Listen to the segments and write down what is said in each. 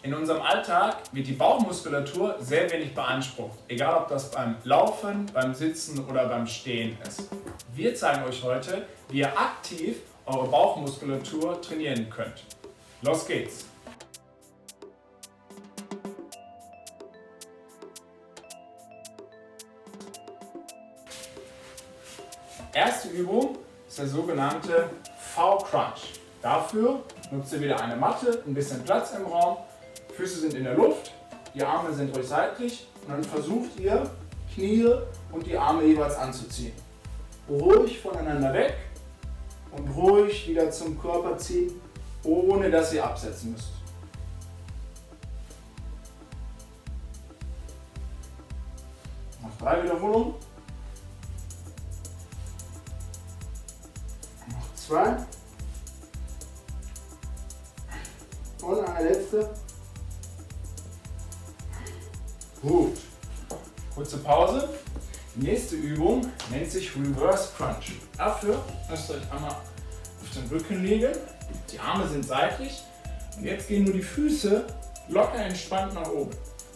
In unserem Alltag wird die Bauchmuskulatur sehr wenig beansprucht, egal ob das beim Laufen, beim Sitzen oder beim Stehen ist. Wir zeigen euch heute, wie ihr aktiv eure Bauchmuskulatur trainieren könnt. Los geht's! Erste Übung ist der sogenannte V-Crunch. Dafür nutzt ihr wieder eine Matte, ein bisschen Platz im Raum, Füße sind in der Luft, die Arme sind euch seitlich und dann versucht ihr, Knie und die Arme jeweils anzuziehen. Ruhig voneinander weg und ruhig wieder zum Körper ziehen, ohne dass ihr absetzen müsst. Noch 3 Wiederholungen. Noch 2. Und eine letzte. Gut. Kurze Pause. Die nächste Übung nennt sich Reverse Crunch. Dafür müsst ihr euch einmal auf den Rücken legen. Die Arme sind seitlich. Und jetzt gehen nur die Füße locker entspannt nach oben.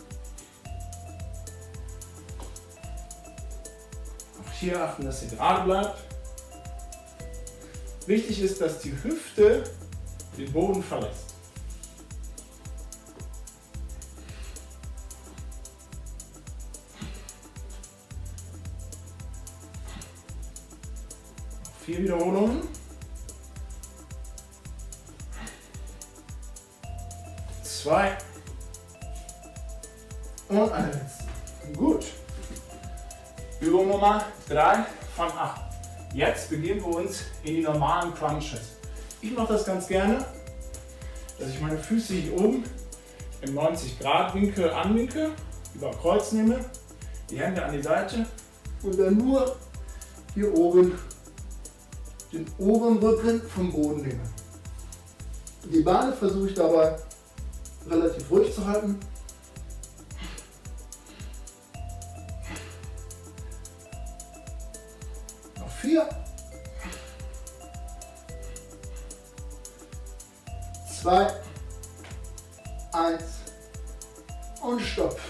Auch hier achten, dass ihr gerade bleibt. Wichtig ist, dass die Hüfte den Boden verlässt. Noch 4 Wiederholungen. 2 und eine letzte. Gut. Übung Nummer 3 von 8. Jetzt begeben wir uns in die normalen Crunches. Ich mache das ganz gerne, dass ich meine Füße hier oben im 90-Grad-Winkel anwinkel, über Kreuz nehme, die Hände an die Seite und dann nur hier oben den oberen Rücken vom Boden nehme. Die Beine versuche ich dabei relativ ruhig zu halten. Noch 4. 2. 1. Und Stopp.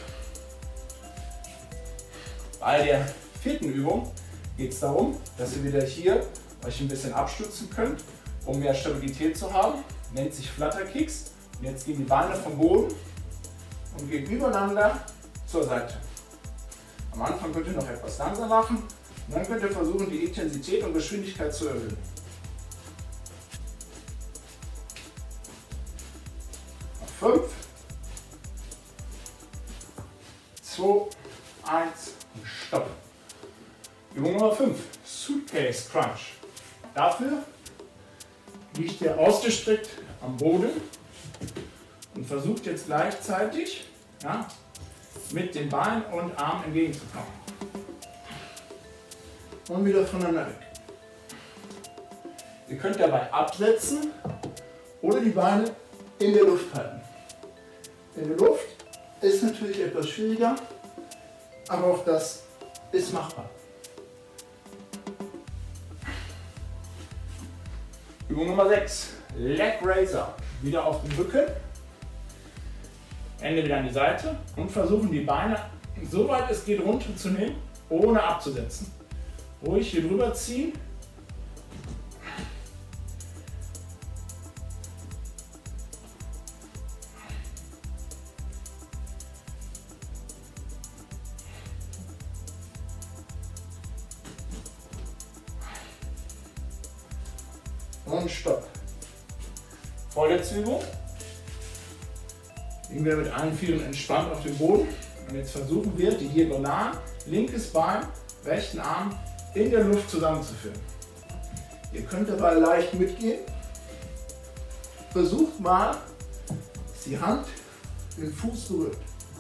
Bei der 4. Übung geht es darum, dass ihr wieder hier euch ein bisschen abstützen könnt, um mehr Stabilität zu haben. Nennt sich Flutter Kicks. Und jetzt gehen die Beine vom Boden und gehen übereinander zur Seite. Am Anfang könnt ihr noch etwas langsamer machen und dann könnt ihr versuchen, die Intensität und Geschwindigkeit zu erhöhen. Noch 5, 2, 1 und Stopp. Übung Nummer 5, Suitcase Crunch. Dafür liegt ihr ausgestreckt am Boden und versucht jetzt gleichzeitig mit den Beinen und Armen entgegenzukommen. Und wieder voneinander weg. Ihr könnt dabei absetzen oder die Beine in der Luft halten. In der Luft ist natürlich etwas schwieriger, aber auch das ist machbar. Übung Nummer 6, Leg Raiser. Wieder auf den Rücken, Hände wieder an die Seite und versuchen die Beine so weit es geht runterzunehmen, ohne abzusetzen. Ruhig hier drüber ziehen. Und Stopp. Vorletzte Übung. Liegen wir mit allen Vieren entspannt auf dem Boden. Und jetzt versuchen wir, die diagonal linkes Bein, rechten Arm in der Luft zusammenzuführen. Ihr könnt dabei leicht mitgehen. Versucht mal, dass die Hand den Fuß berührt.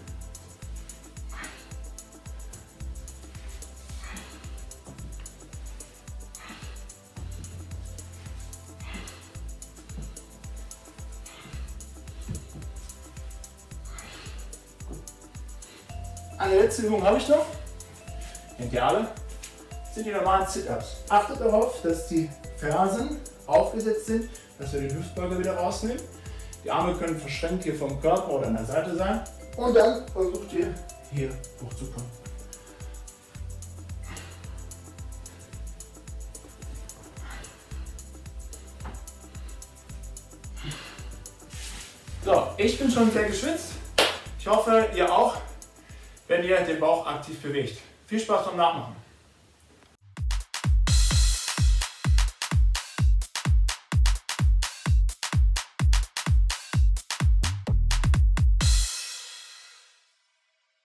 Eine letzte Übung habe ich noch. Kennt ihr alle? Sind die normalen Sit-Ups. Achtet darauf, dass die Fersen aufgesetzt sind, dass wir den Hüftbeuger wieder rausnehmen. Die Arme können verschränkt hier vom Körper oder an der Seite sein. Und dann versucht ihr hier hochzukommen. So, ich bin schon sehr geschwitzt. Ich hoffe, ihr auch, wenn ihr den Bauch aktiv bewegt. Viel Spaß beim Nachmachen.